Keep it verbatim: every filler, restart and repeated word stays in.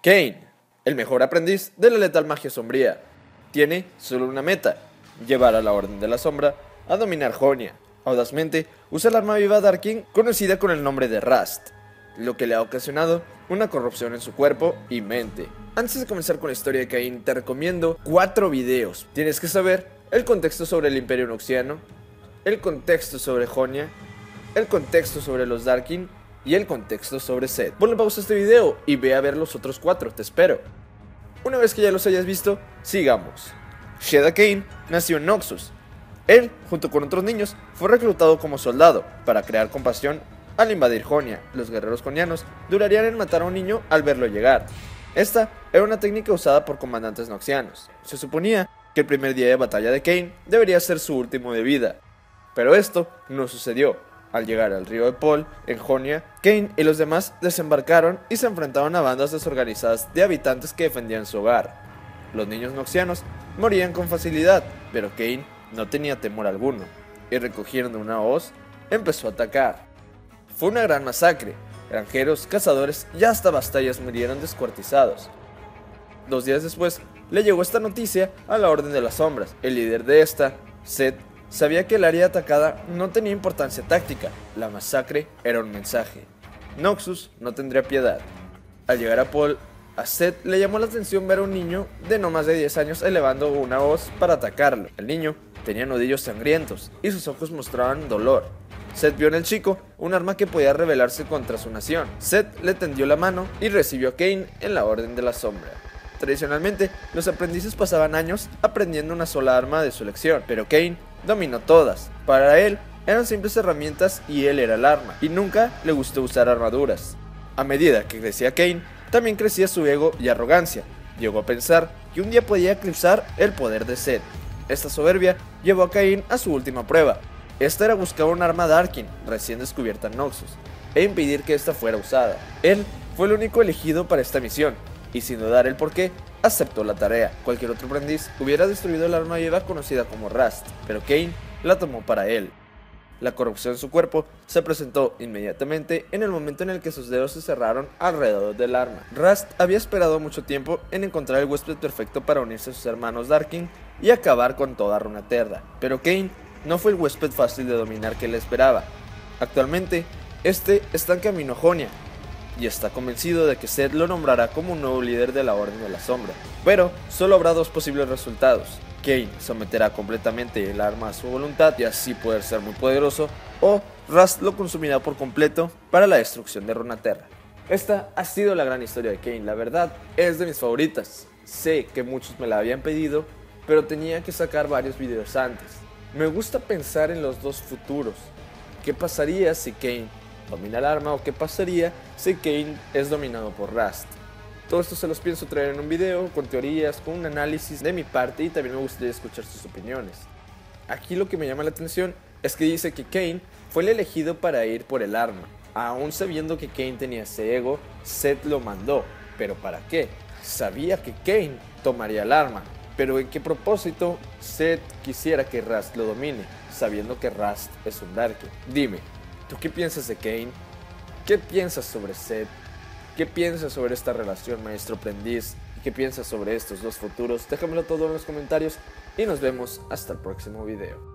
Kain, el mejor aprendiz de la letal magia sombría, tiene solo una meta: llevar a la Orden de la Sombra a dominar Jonia. Audazmente usa el arma viva Darkin conocida con el nombre de Rast, lo que le ha ocasionado una corrupción en su cuerpo y mente. Antes de comenzar con la historia de Kain, te recomiendo cuatro videos. Tienes que saber el contexto sobre el Imperio Noxiano, el contexto sobre Jonia, el contexto sobre los Darkin y el contexto sobre Seth. Ponle pausa a este video y ve a ver los otros cuatro, te espero. Una vez que ya los hayas visto, sigamos. Sheda Kain nació en Noxus. Él, junto con otros niños, fue reclutado como soldado para crear compasión al invadir Jonia. Los guerreros jonianos durarían en matar a un niño al verlo llegar. Esta era una técnica usada por comandantes noxianos. Se suponía que el primer día de batalla de Kain debería ser su último de vida, pero esto no sucedió. Al llegar al río de Pol, en Jonia, Kain y los demás desembarcaron y se enfrentaron a bandas desorganizadas de habitantes que defendían su hogar. Los niños noxianos morían con facilidad, pero Kain no tenía temor alguno, y recogiendo una hoz, empezó a atacar. Fue una gran masacre. Granjeros, cazadores y hasta bastallas murieron descuartizados. Dos días después, le llegó esta noticia a la Orden de las Sombras. El líder de esta, Seth, sabía que el área atacada no tenía importancia táctica. La masacre era un mensaje. Noxus no tendría piedad. Al llegar a Pol, a Seth le llamó la atención ver a un niño de no más de diez años elevando una hoz para atacarlo. El niño tenía nudillos sangrientos y sus ojos mostraban dolor. Seth vio en el chico un arma que podía rebelarse contra su nación. Seth le tendió la mano y recibió a Kain en la Orden de la Sombra. Tradicionalmente, los aprendices pasaban años aprendiendo una sola arma de su elección, pero Kain dominó todas. Para él, eran simples herramientas y él era el arma, y nunca le gustó usar armaduras. A medida que crecía Kain, también crecía su ego y arrogancia. Llegó a pensar que un día podía eclipsar el poder de Seth. Esta soberbia llevó a Kain a su última prueba. Esta era buscar un arma Darkin, recién descubierta en Noxus, e impedir que ésta fuera usada. Él fue el único elegido para esta misión, y sin dudar el porqué, aceptó la tarea. Cualquier otro aprendiz hubiera destruido el arma viva conocida como Rast, pero Kain la tomó para él. La corrupción en su cuerpo se presentó inmediatamente en el momento en el que sus dedos se cerraron alrededor del arma. Rast había esperado mucho tiempo en encontrar el huésped perfecto para unirse a sus hermanos Darkin y acabar con toda Runeterra, pero Kain no fue el huésped fácil de dominar que le esperaba. Actualmente, este está en camino a Jonia, y está convencido de que Seth lo nombrará como un nuevo líder de la Orden de la Sombra. Pero solo habrá dos posibles resultados: Kain someterá completamente el arma a su voluntad y así poder ser muy poderoso, o Rast lo consumirá por completo para la destrucción de Runeterra. Esta ha sido la gran historia de Kain. La verdad es de mis favoritas. Sé que muchos me la habían pedido, pero tenía que sacar varios videos antes. Me gusta pensar en los dos futuros. ¿Qué pasaría si Kain domina el arma o qué pasaría si Kain es dominado por Rast? Todo esto se los pienso traer en un video con teorías, con un análisis de mi parte, y también me gustaría escuchar sus opiniones. Aquí lo que me llama la atención es que dice que Kain fue el elegido para ir por el arma. Aún sabiendo que Kain tenía ese ego, Seth lo mandó. ¿Pero para qué? Sabía que Kain tomaría el arma, pero ¿en qué propósito Seth quisiera que Rast lo domine, sabiendo que Rast es un Darkin? Dime, ¿tú qué piensas de Kain? ¿Qué piensas sobre Seth? ¿Qué piensas sobre esta relación maestro-aprendiz? ¿Y qué piensas sobre estos dos futuros? Déjamelo todo en los comentarios y nos vemos hasta el próximo video.